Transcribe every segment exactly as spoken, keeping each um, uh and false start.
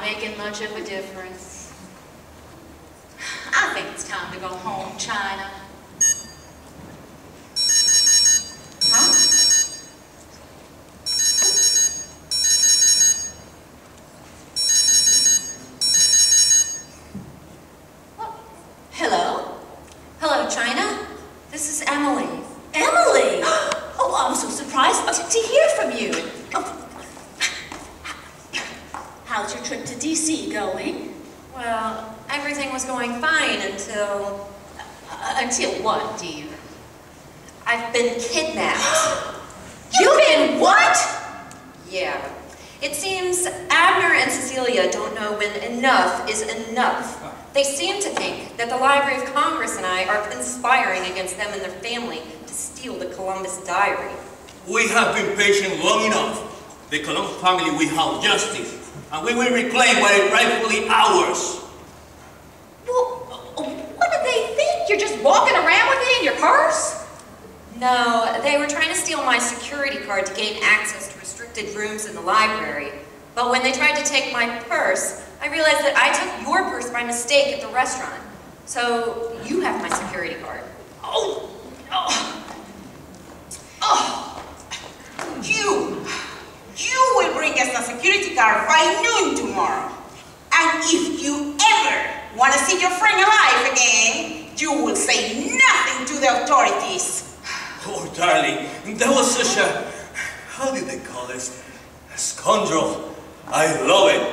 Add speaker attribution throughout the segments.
Speaker 1: making much of a difference. I think it's time to go home, China. Huh? What? Hello? Hello, China. This is Emily.
Speaker 2: Emily! Oh, I'm so surprised to, to hear from you. Oh. How's your trip to D C going?
Speaker 1: Well, everything was going fine until...
Speaker 2: Uh, until what, dear?
Speaker 1: I've been kidnapped.
Speaker 2: You've been what?
Speaker 1: Yeah. It seems Abner and Cecilia don't know when enough is enough. They seem to think that the Library of Congress and I are conspiring against them and their family to steal the Columbus Diary.
Speaker 3: We have been patient long enough. The Columbus family will have justice, and we will reclaim what is rightfully ours.
Speaker 2: Well, what do they think? You're just walking around with it in your purse?
Speaker 1: No, they were trying to steal my security card to gain access to restricted rooms in the library. But when they tried to take my purse, I realized that I took your purse by mistake at the restaurant. So you have my security card.
Speaker 2: Oh, oh, oh. You, you will bring us the security card by noon tomorrow. And if you ever want to see your friend alive again, you will say nothing to the authorities.
Speaker 3: Oh, darling, that was such a, how did they call this? A scoundrel. I love it.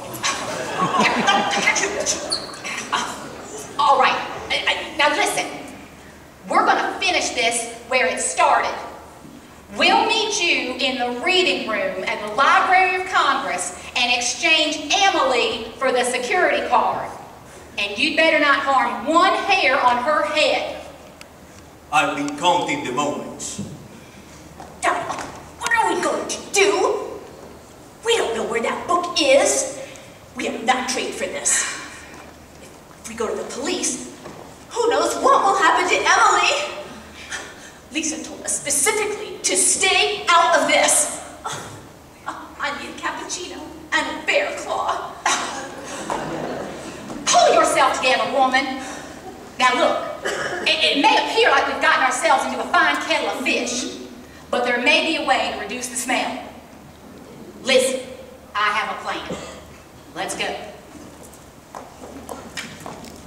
Speaker 4: All right, now listen. We're going to finish this where it started. We'll meet you in the reading room at the Library of Congress and exchange Emily for the security card. And you'd better not harm one hair on her head.
Speaker 3: I've been counting the moments.
Speaker 2: Darling, what are we going to do? We don't know where that book is. We have not trained for this. If we go to the police, who knows what will happen to Emily? Lisa told us specifically to stay out of this. I need a cappuccino and a bear claw.
Speaker 4: Pull yourself together, woman. Now look, it, it may appear like we've gotten ourselves into a fine kettle of fish, but there may be a way to reduce the smell. Listen, I have a plan. Let's go.